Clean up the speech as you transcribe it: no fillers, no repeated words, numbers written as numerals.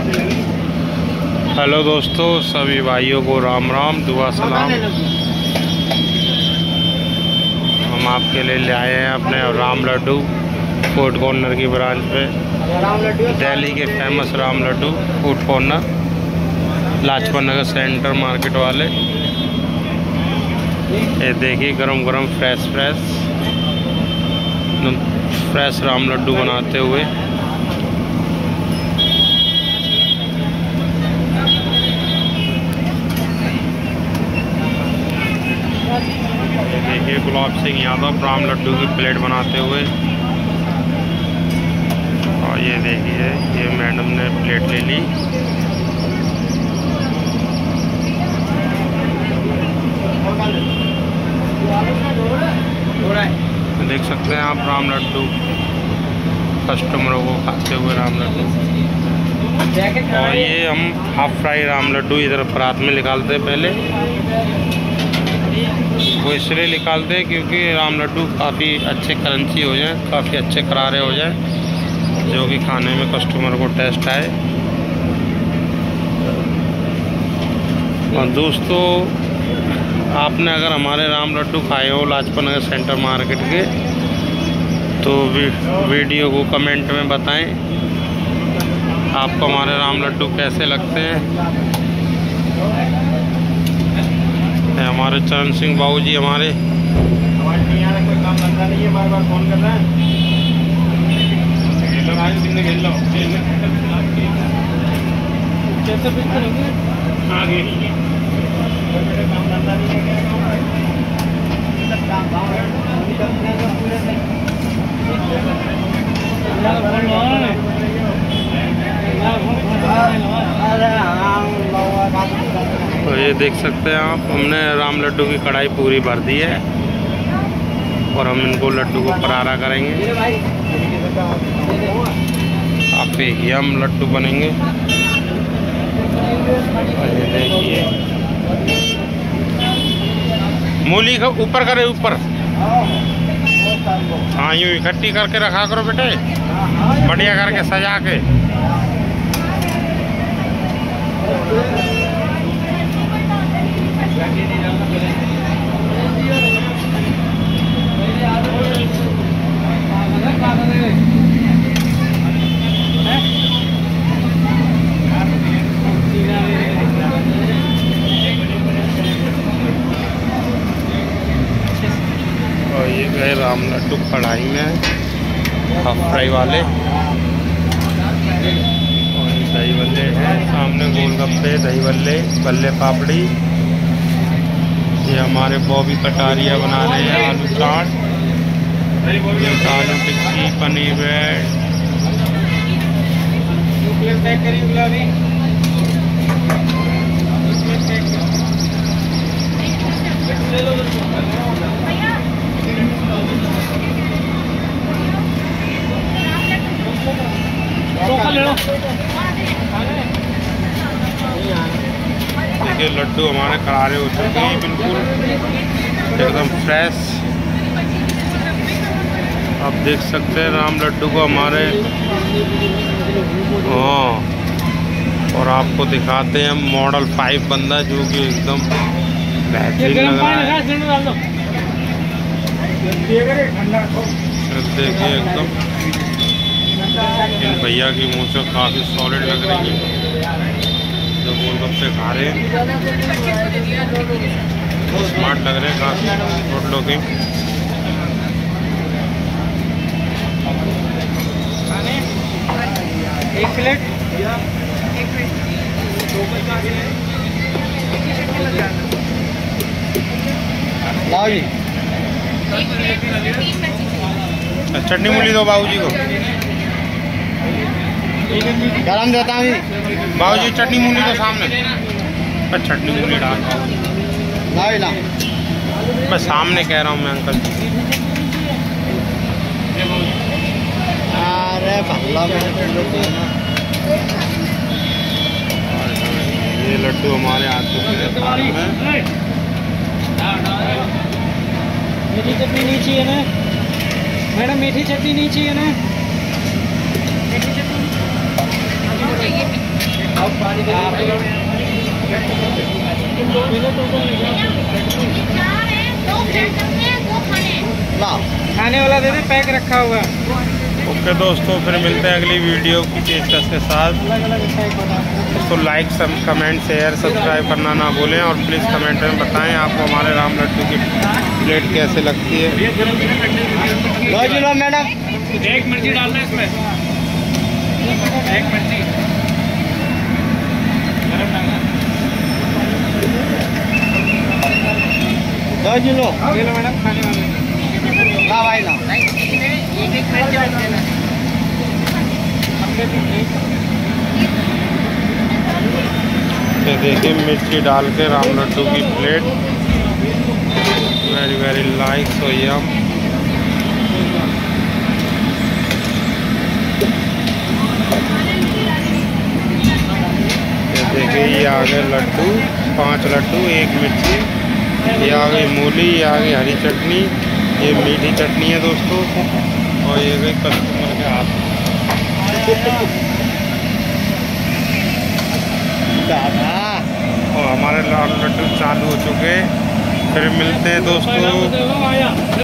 Hello दोस्तों, सभी भाइयों को राम राम, दुआ सलाम। हम आपके लिए ले आए हैं अपने राम लड्डू फूड कॉर्नर की ब्रांच पे। दिल्ली के famous Ram laddu food corner, Lajpat Nagar centre market वाले। ये देखिए गरम गरम फ्रेश राम लड्डू बनाते हुए। देखिए गुलाब सिंह यादव राम लड्डू की प्लेट बनाते हुए। और ये देखिए ये मैडम ने प्लेट ले ली। देख सकते हैं आप राम लड्डू, कस्टमरों को खाते हुए राम लड्डू। और ये हम हाफ फ्राई राम लड्डू इधर परात में निकालते हैं। पहले वो इसलिए निकालते हैं क्योंकि राम लड्डू काफ़ी अच्छे क्रंची हो जाएं, काफ़ी अच्छे करारे हो जाएं, जो कि खाने में कस्टमर को टेस्ट आए। और दोस्तों, आपने अगर हमारे राम लड्डू खाए हो लाजपत नगर सेंटर मार्केट के, तो वीडियो को कमेंट में बताएं आपको हमारे राम लड्डू कैसे लगते हैं। हमारे चरण सिंह बाबू जी हमारे कोई काम धंधा नहीं है, बार बार फोन कर रहे हैं। तो ये देख सकते हैं आप, हमने राम लड्डू की कढ़ाई पूरी भर दी है और हम इनको लड्डू को परारा करेंगे। काफ़ी यम लड्डू बनेंगे। ये देखिए मूली को ऊपर करे, ऊपर। हाँ, यूँ इकट्ठी करके रखा करो बेटे, बढ़िया करके सजा के। और ये गए राम लड्डू कढ़ाई में, हाफ फ्राई वाले। और दही बल्ले हैं सामने, गोलगप्पे, दही बल्ले, बल्ले पापड़ी। ये हमारे बॉबी कटारिया बना रहे हैं आलू चाट, आलू टिक्की, पनीर ब्रेड। देखिए लड्डू हमारे करारे हो चुके हैं, बिल्कुल एकदम फ्रेश। आप देख सकते हैं राम लड्डू को हमारे। हाँ, और आपको दिखाते हैं मॉडल 5 बंदा, जो कि एकदम बेहतरीन लग रहा है। देखिए एकदम इन भैया की मुँह से काफ़ी सॉलिड लग रही है, जो गोलगप्पे खा रहे हैं। स्मार्ट लग रहे हैं, काफ़ी गुड लुकिंग। एक प्लेट लाओ जी। चटनी मूली दो बाबूजी को। गरम देता हूँ बाबूजी, चटनी मूली तो सामने। चटनी मूली डाल ला। मैं सामने कह रहा हूँ मैं अंकल। अरे ये लड्डू हमारे आ चुके हैं थाली में। मीठी चटनी नहीं चाहिए ना मैडम? मीठी चटनी नहीं चाहिए ना? मीठी चटनी खाने वाला दे दे, पैक रखा हुआ। ओके दोस्तों, फिर मिलते हैं अगली वीडियो की पेशकश के साथ। तो लाइक, कमेंट, शेयर, सब्सक्राइब करना ना भूलें और प्लीज़ कमेंट में बताएं आपको हमारे राम लड्डू की प्लेट कैसे लगती है। 2 किलो मैडम, 1 मिर्ची डालना है इसमें, 1 मिर्ची। 2 किलो मैडम खाने वाले। ला भाई ला, एक मिर्ची और देना। ये देखिए मिर्ची डाल के राम लड्डू की plate, very very like so yum. ये देखिए ये आ गए लड्डू, 5 लड्डू, 1 मिर्ची। ये आ गई मूली, ये आ गई हरी चटनी, ये मीठी चटनी है दोस्तों, और ये गई कस्टमर के हाथ। और हमारे लाल लड्डू चालू हो चुके हैं। फिर मिलते हैं दोस्तों।